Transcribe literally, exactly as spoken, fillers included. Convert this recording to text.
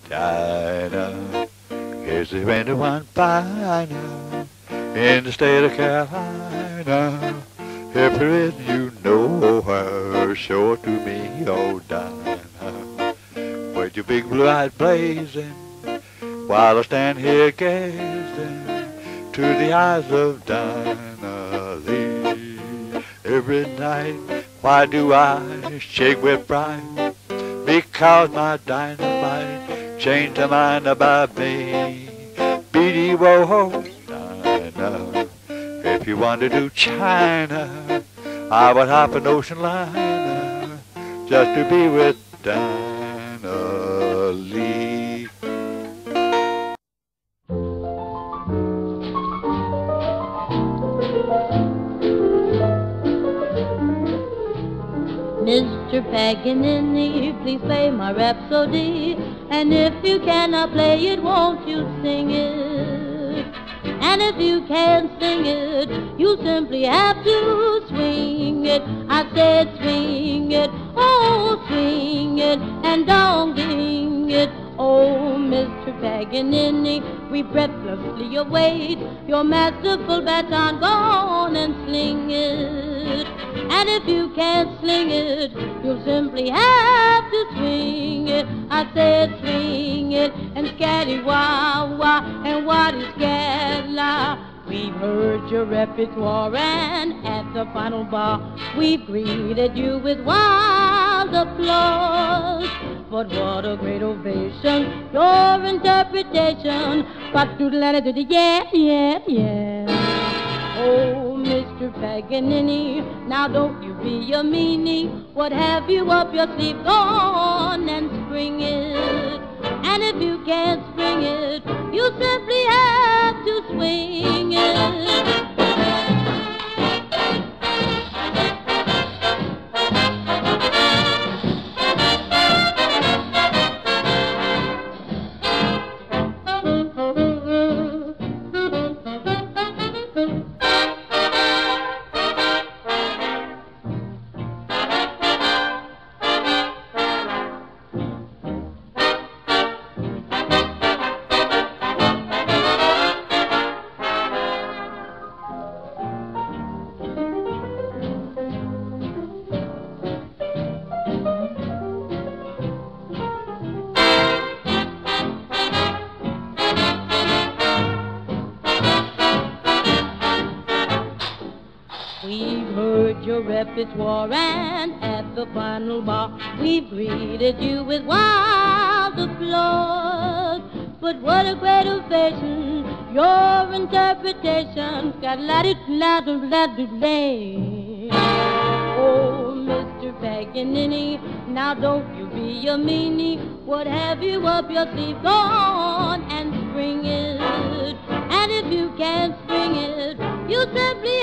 Dinah. Is there anyone finer in the state of Carolina? If there is, you know her, show it to me, oh Dinah. With your big blue eyes blazing, while I stand here gazing to the eyes of Dinah Lee. Every night, why do I shake with pride? Because my dynamite changed her mind about me. Beady wo-ho, Dinah. If you wanted to China, I would hop an ocean liner just to be with Dinah Lee. Mister Paganini, please play my rhapsody, and if you cannot play it, won't you sing it? And if you can't sing it, you simply have to swing it. I said swing it, oh swing it, and don't ding it. Oh, Mister Paganini, we breathlessly await your masterful baton, go on and sling it. And if you can't sling it, you'll simply have to swing it. I said swing it, and scatty-wah-wah, and what is scala? We've heard your repertoire, and at the final bar, we've greeted you with wild applause. But what a great ovation, your interpretation, but to the yeah, yeah, yeah. Oh, Mister Paganini, now don't you be a meanie. What have you up your sleeve? Go on and spring it. And if you can't spring it, you simply have to swing it. We've heard your repertoire, and at the final bar, we've greeted you with wild applause. But what a great ovation, your interpretation, got la di la di la di lay. Oh, Mister Paganini, now don't you be a meanie. What have you up your sleeve? Go on and spring it. And if you can't spring it, you simply